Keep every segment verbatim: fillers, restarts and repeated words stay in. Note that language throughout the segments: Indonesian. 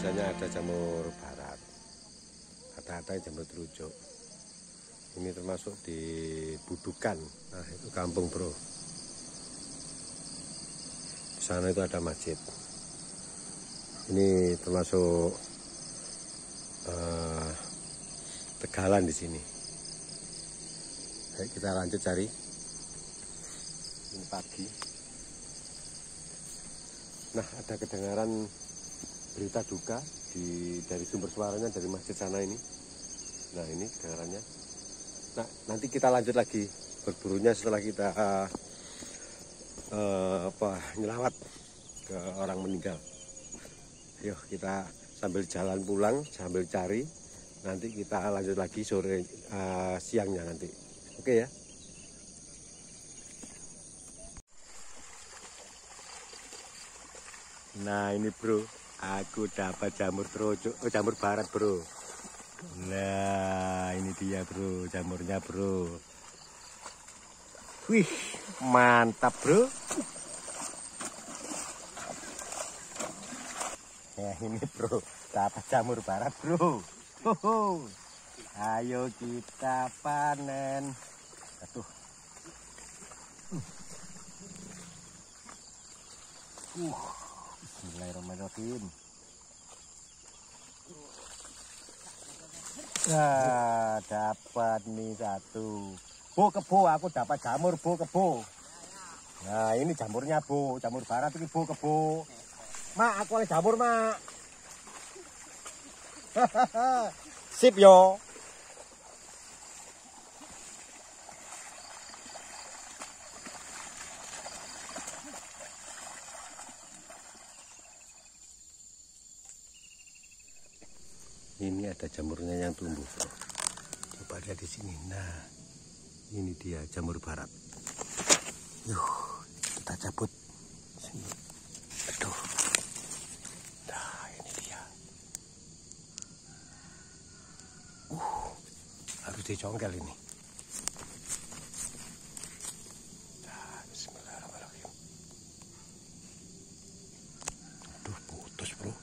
biasanya ada jamur barat, ada-ada yang jamur terujuk. Ini termasuk di Budukan. Nah, itu kampung, bro. Di sana itu ada masjid. Ini termasuk uh, Tegalan di sini. Baik, kita lanjut cari. Ini pagi. Nah, ada kedengaran berita duka di dari sumber suaranya dari masjid sana ini. Nah, ini kedengarannya. Nah, nanti kita lanjut lagi berburunya setelah kita uh, uh, apa nyelawat ke orang meninggal. Yuk, kita sambil jalan pulang, sambil cari. Nanti kita lanjut lagi sore uh, siangnya nanti. Oke ya. Nah, ini bro, aku dapat jamur terujuk, oh, jamur barat, bro. Nah, ini dia, bro, jamurnya, bro. Wih, mantap, bro. Nah, ini, bro, dapat jamur barat, bro. Hoho. Ayo kita panen. Aduh. Uh, Bismillahirrahmanirrahim. Nah, dapat nih satu. Bu, kebo, aku dapat jamur, bu, kebo. Nah, ini jamurnya, bu, jamur barat ini, bu, kebo. Mak, aku oleh jamur, mak. Sip yo. Ini ada jamurnya yang tumbuh, bro. Coba lihat di sini. Nah, ini dia jamur barat. Yuh, kita cabut. Sini. Aduh. Nah, ini dia. Uh, harus dicongkel ini. Nah, bismillahirrahmanirrahim. Aduh, putus, bro.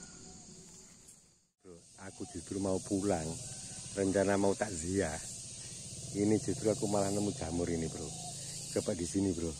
Aku justru mau pulang, rencana mau takziah. Ini justru aku malah nemu jamur ini, bro. Coba di sini, bro.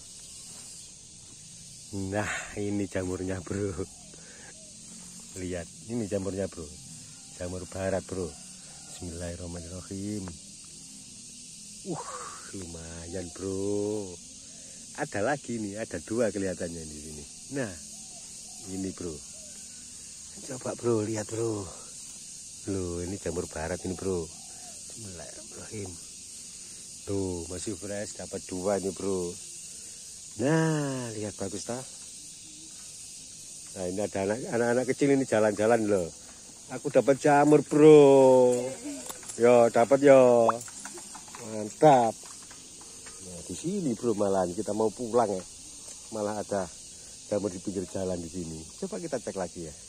Nah, ini jamurnya, bro. Lihat, ini jamurnya, bro. Jamur barat, bro. Bismillahirrahmanirrahim. Uh, lumayan, bro. Ada lagi nih, ada dua kelihatannya di sini. Nah, ini, bro. Coba, bro, lihat, bro. Loh, ini jamur barat ini, bro. Bismillahirrahmanirrahim. Tuh, masih fresh, dapat dua nih, bro. Nah, lihat bagus tak? Nah, ini ada anak-anak kecil ini jalan-jalan loh. Aku dapat jamur, bro. Yo, dapat yo. Mantap. Nah, di sini, bro, malahan kita mau pulang ya. Malah ada jamur di pinggir jalan di sini. Coba kita cek lagi ya.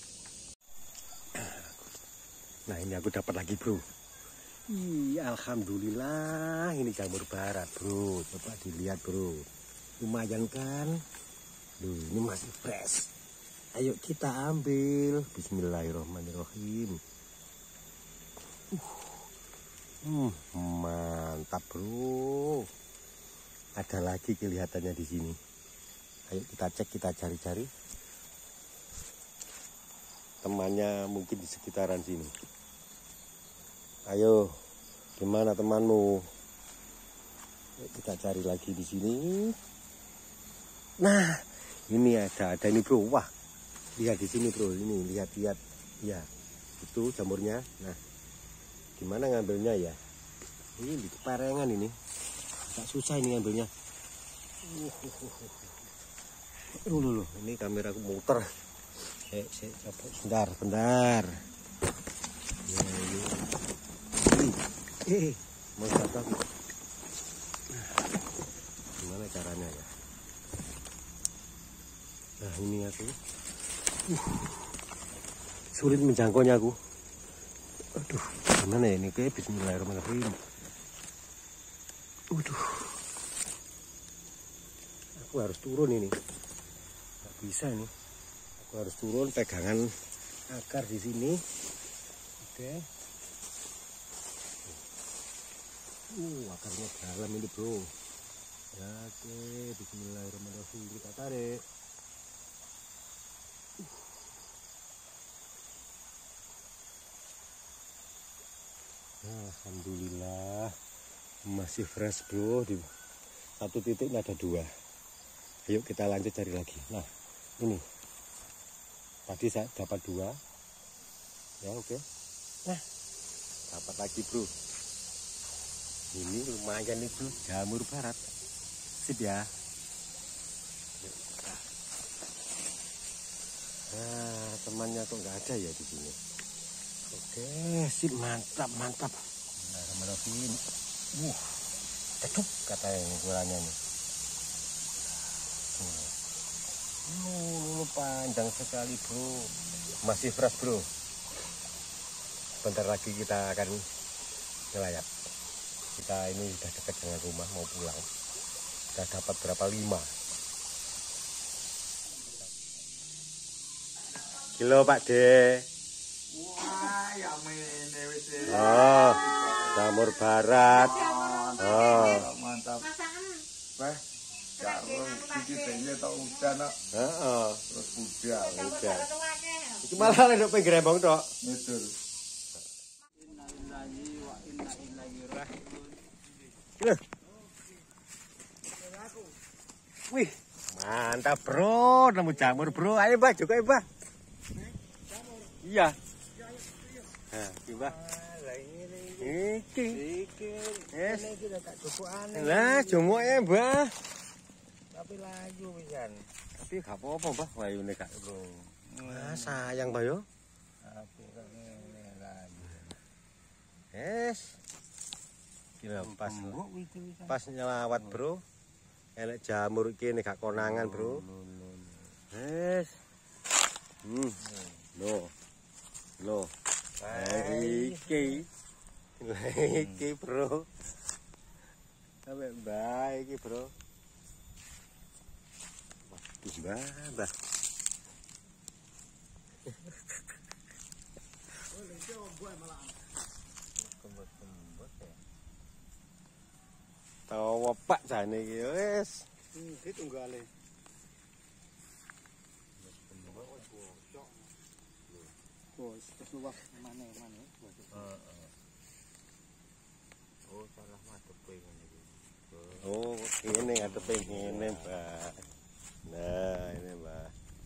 Nah, ini aku dapat lagi, bro. Ih, alhamdulillah, ini jamur barat, bro. Coba dilihat, bro. Lumayan kan? Duh, ini masih fresh. Ayo kita ambil. Bismillahirrahmanirrahim. Uh, hmm, mantap, bro. Ada lagi kelihatannya di sini. Ayo kita cek, kita cari-cari. Temannya mungkin di sekitaran sini. Ayo, gimana temanmu? Kita cari lagi di sini. Nah, ini ada, ada ini, bro. Wah, lihat di sini, bro. Ini lihat-lihat, ya, itu jamurnya. Nah, gimana ngambilnya ya? Ini di keparengan ini, agak susah ini ngambilnya. Uh, uh, uh, uh. Loh, loh, ini kamera aku muter. Eh, saya coba bentar, bentar. Ya, ini. Eh, mau jatuh. Gimana caranya ya? Nah, ini aku. Uh, sulit menjangkaunya aku. Aduh, gimana ya ini? Kayak bismillahirrahmanirrahim. Aduh. Aku harus turun ini. Nggak bisa ini. Aku harus turun pegangan akar di sini. Oke. Uh, akarnya dalam ini, bro. Ya, oke, bismillahirrahmanirrahim. Kita tarik. Uh. Alhamdulillah masih fresh, bro. Di satu titik ini ada dua. Ayo kita lanjut cari lagi. Nah, ini tadi saya dapat dua. Ya, oke. Nah, dapat lagi, bro. Ini lumayan itu jamur barat. Sip ya. Nah, temannya kok nggak ada ya di sini. Oke, sip, mantap, mantap. Nah, Bismillahirrahmanirrahim. Uh, cekuk kata yang ukurannya nih. Uh, panjang sekali, bro. Masih fresh, bro. Bentar lagi kita akan ngelayap. Kita ini sudah dekat dengan rumah, mau pulang. Kita dapat berapa? Lima kilo, Pak De. Wah, ya mene wis. Oh, jamur barat. Oh, mantap. Wah, jarung iki dene tok udan kok. heeh. Terus budal. Udah. Iki malah lek pinggir embong tok. Betul. Loh. Wih, mantap, bro. Nemu jamur, bro. Ayo, Mbak, juga, Mbak. Iya. Nah, coba. Iki. Iki. Yes. Lah, jomoke, Mbah. Tapi laju pisan. Tapi gak apa-apa, Mbah. Wayune gak, bro. Ah, sayang, Mbah yo. Aku kok ngene lagi. Yes. Gila, pas. Pas nyelawat, bro. Enak jamur iki nek gak konangan, bro. Yes. Hmm. Loh. Loh. Iki. Iki, bro. Sampai baik iki, bro. Waduh, Mbah, Mbah. Tawa pak jane iki wis. Iki tunggale. Bos, kesuwak mane-mane. Heeh. Oh, salah madhepe ngene iki. Oh, ini ngadepe ngene, Mbak. Nah, ini, Mbak.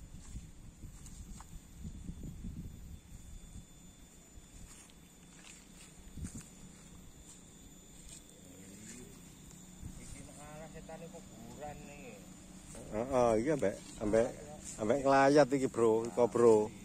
Setane kuburan nih. Heeh, iki ambek ambek ambek nglayat iki, bro. Iko, bro.